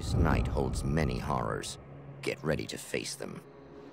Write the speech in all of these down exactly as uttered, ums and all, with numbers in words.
This night holds many horrors. Get ready to face them.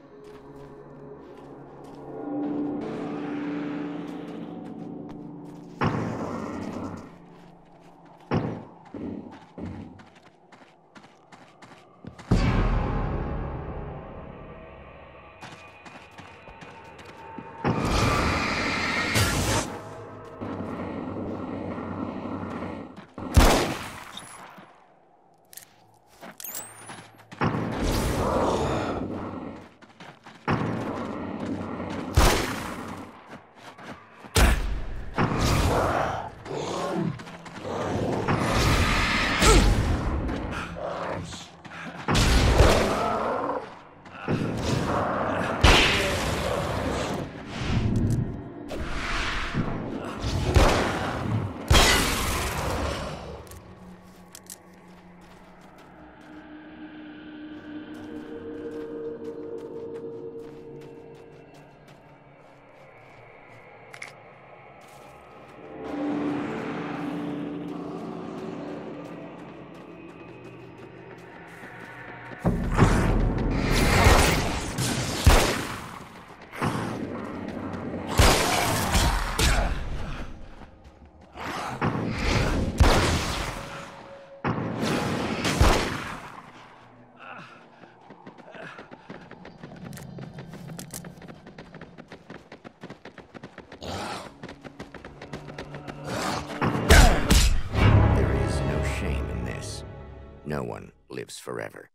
No one lives forever.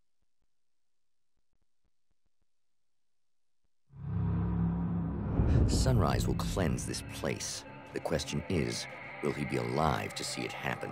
Sunrise will cleanse this place. The question is, will he be alive to see it happen?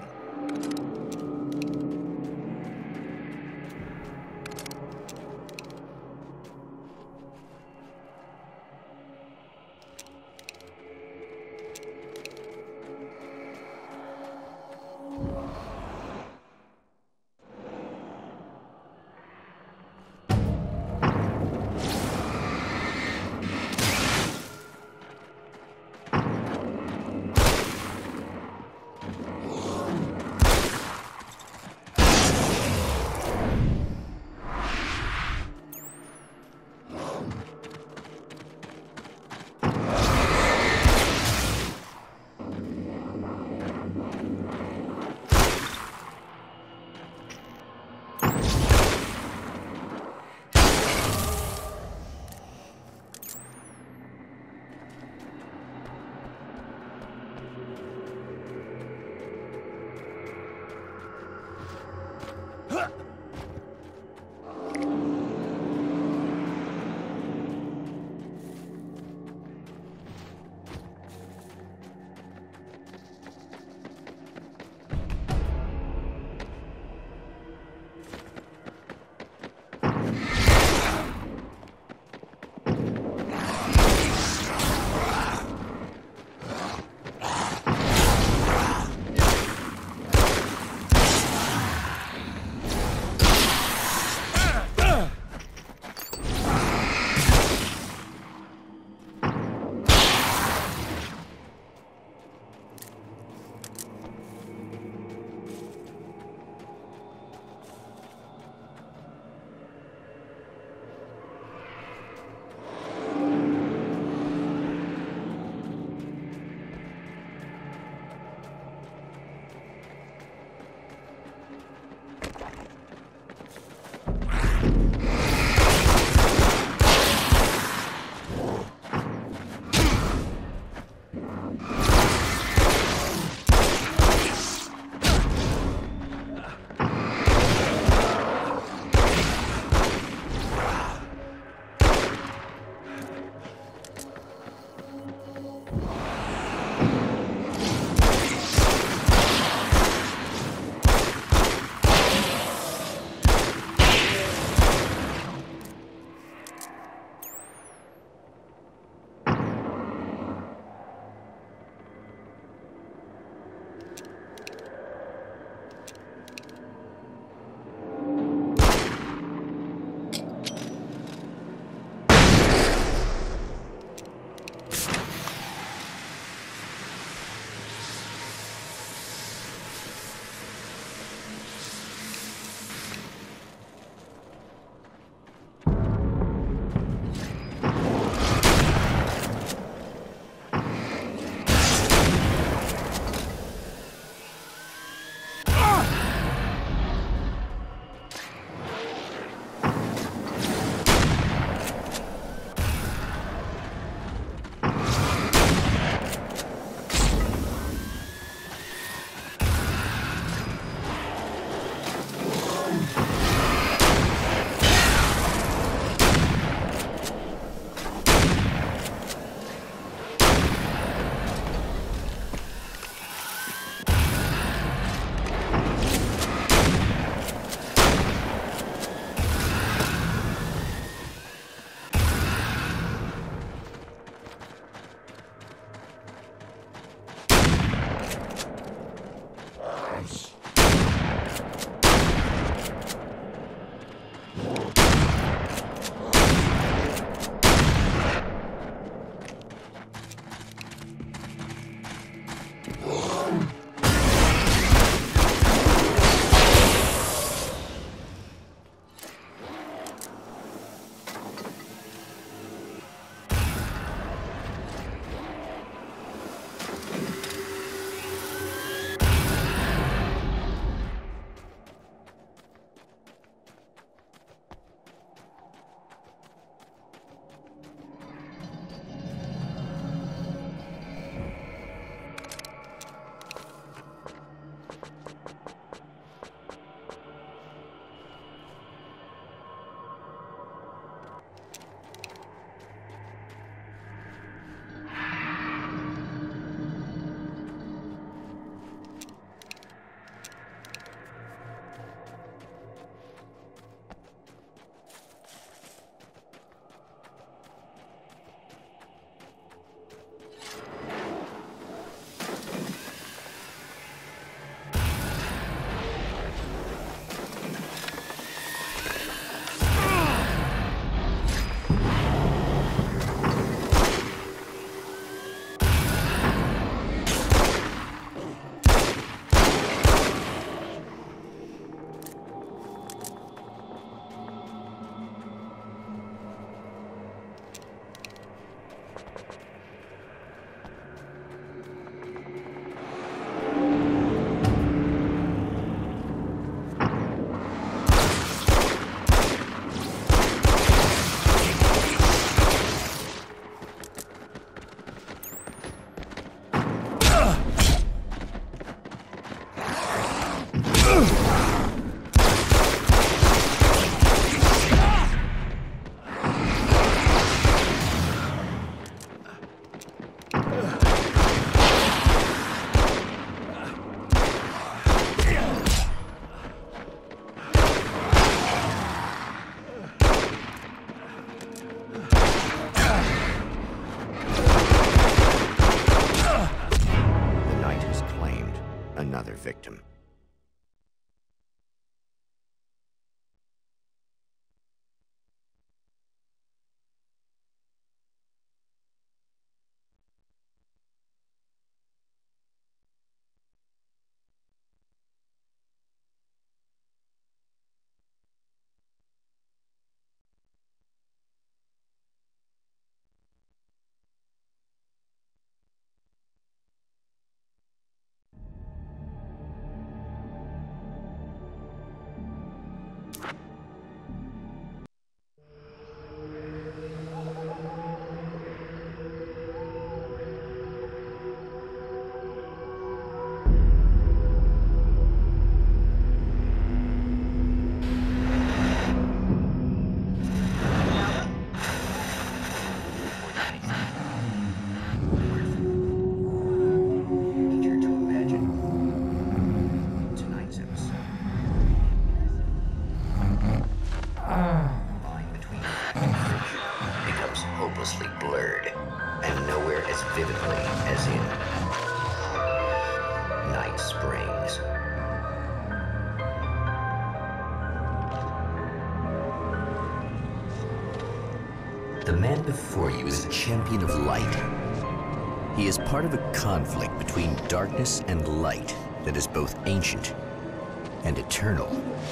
The man before you is a champion of light. He is part of a conflict between darkness and light that is both ancient and eternal.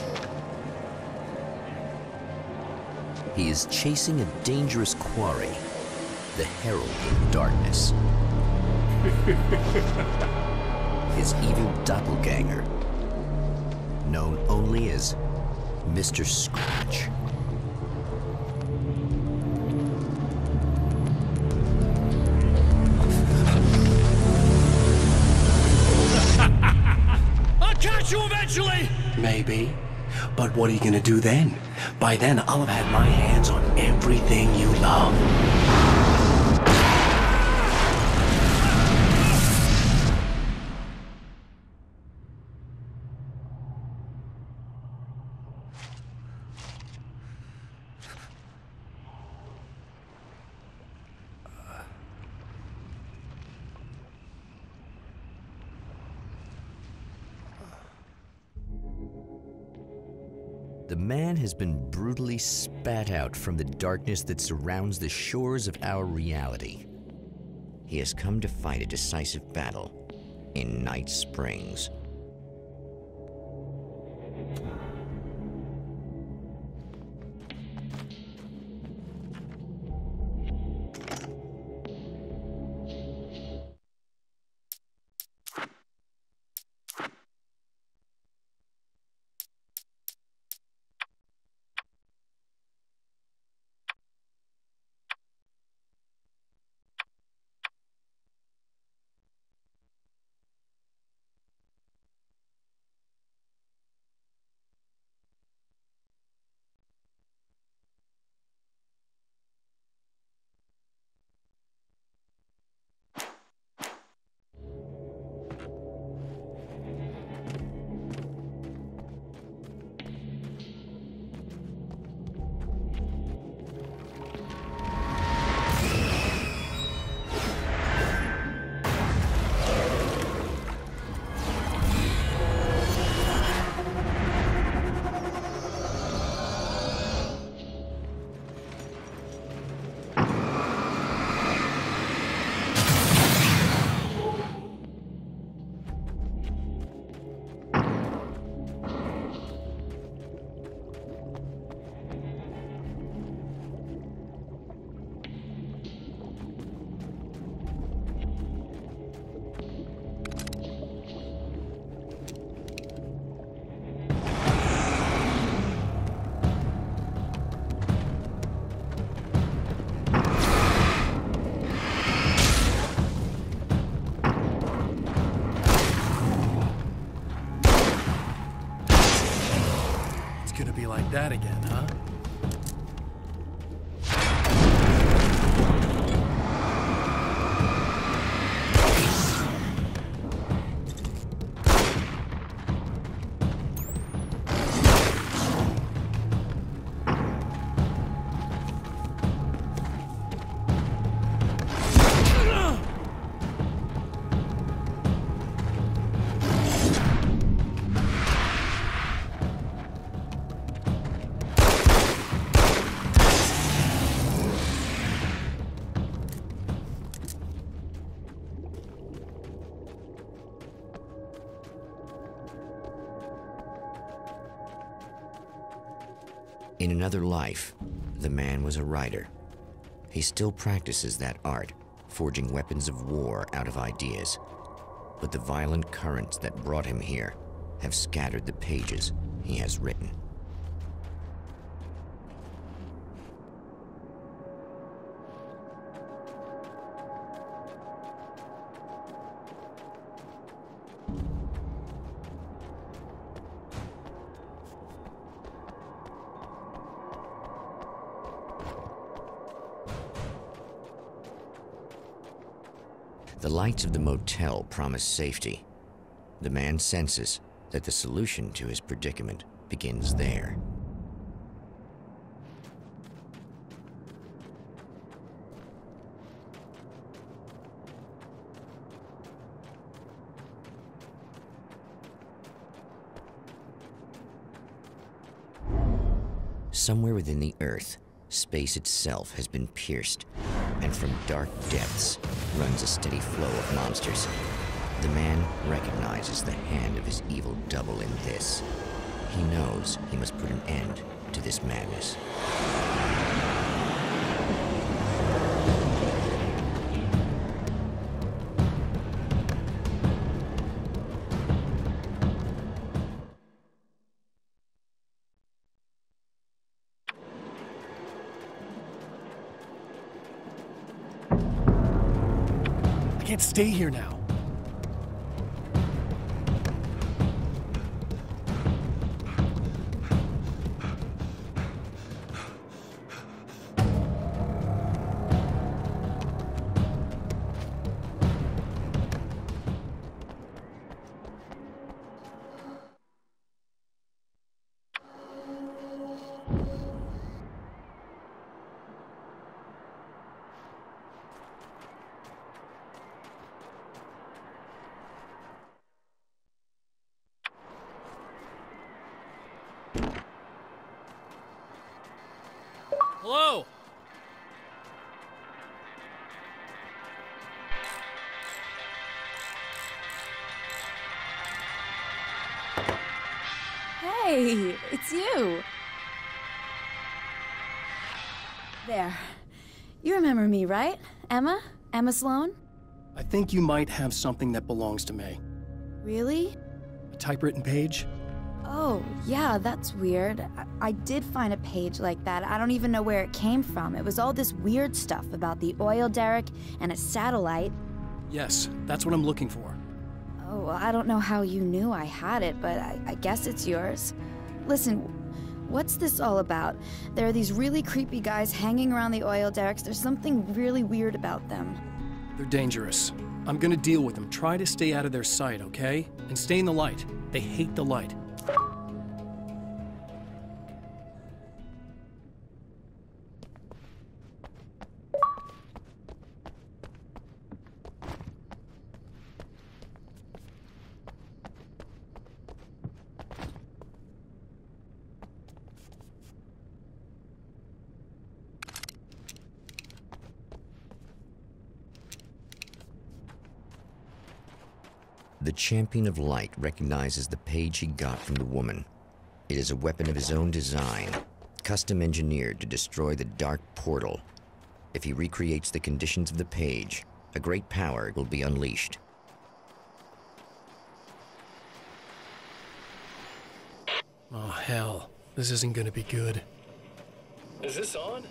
He is chasing a dangerous quarry, the Herald of Darkness. His evil doppelganger, known only as Mister Scratch. I'll catch you eventually! Maybe. But what are you gonna do then? By then, I'll have had my hands on everything you love. The man has been brutally spat out from the darkness that surrounds the shores of our reality. He has come to fight a decisive battle in Night Springs. Gonna be like that again, huh? In another life, the man was a writer. He still practices that art, forging weapons of war out of ideas. But the violent currents that brought him here have scattered the pages he has written. The lights of the motel promise safety. The man senses that the solution to his predicament begins there. Somewhere within the earth, Space itself has been pierced, and from dark depths runs a steady flow of monsters. The man recognizes the hand of his evil double in this. He knows he must put an end to this madness. I can't stay here now. Hello? Hey, it's you. There. You remember me, right? Emma? Emma Sloan? I think you might have something that belongs to me. Really? A typewritten page? Oh, yeah, that's weird. I, I did find a page like that. I don't even know where it came from. It was all this weird stuff about the oil derrick and a satellite. Yes, that's what I'm looking for. Oh, well, I don't know how you knew I had it, but I, I guess it's yours. Listen, what's this all about? There are these really creepy guys hanging around the oil derricks. There's something really weird about them. They're dangerous. I'm gonna deal with them. Try to stay out of their sight, okay? And stay in the light. They hate the light. The Champion of Light recognizes the page he got from the woman. It is a weapon of his own design, custom engineered to destroy the Dark Portal. If he recreates the conditions of the page, a great power will be unleashed. Oh, hell. This isn't gonna be good. Is this on?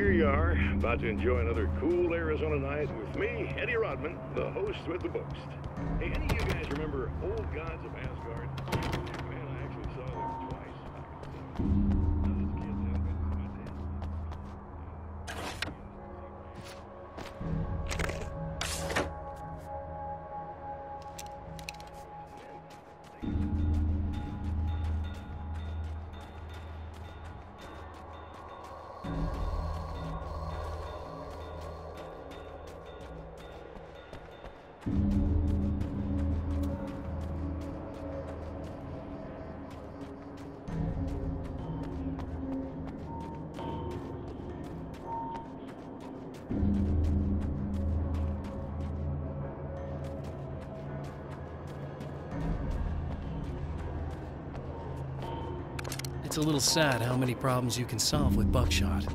here you are, about to enjoy another cool Arizona night with me, Eddie Rodman, the host with the most. Hey, any of you guys remember Old Gods of Asgard? Man, I actually saw them twice. Those kids have been with my dad. It's a little sad how many problems you can solve with buckshot.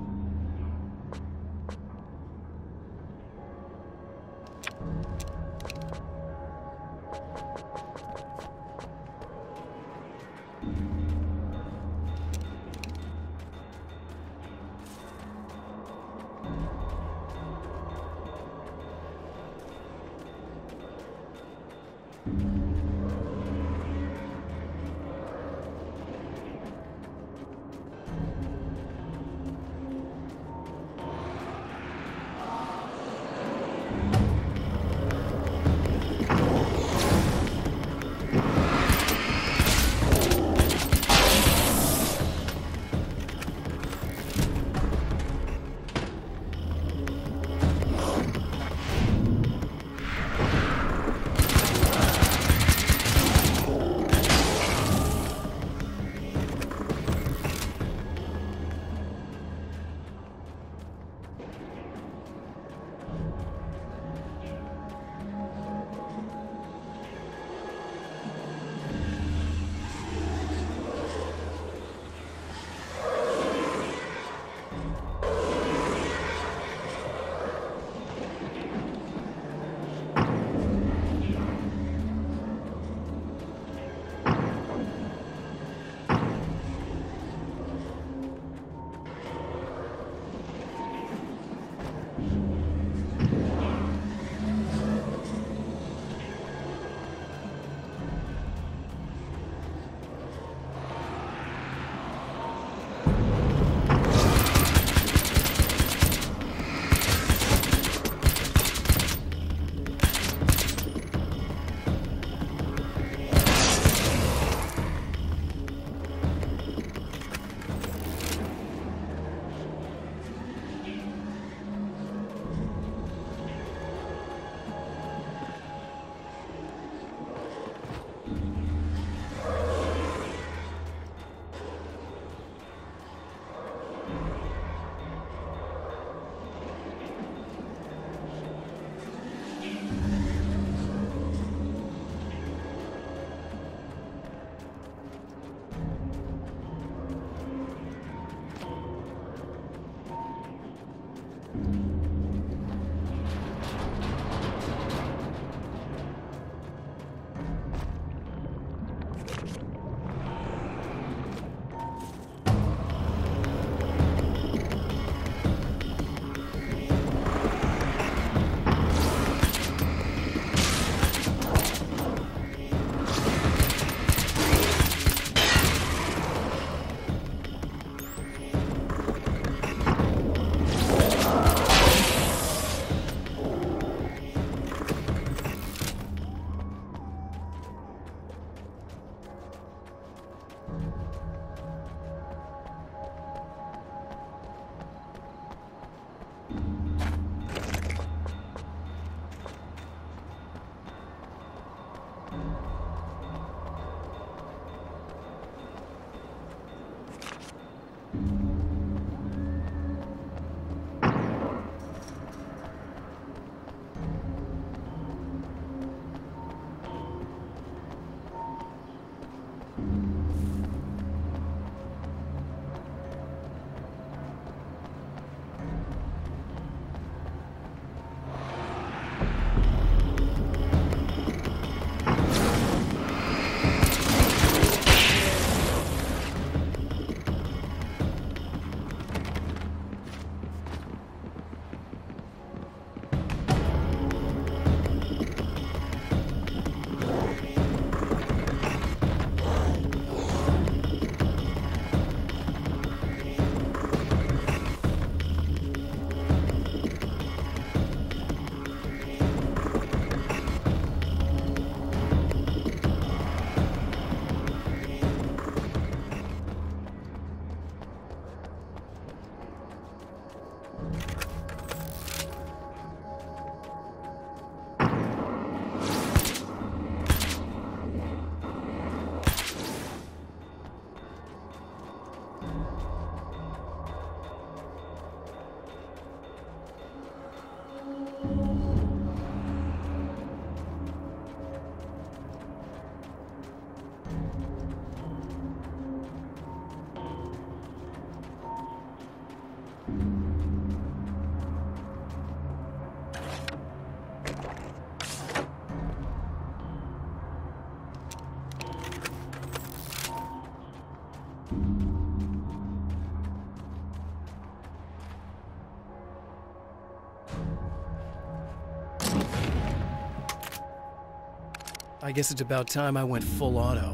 I guess it's about time I went full auto.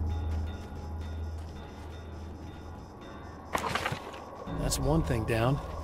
That's one thing down.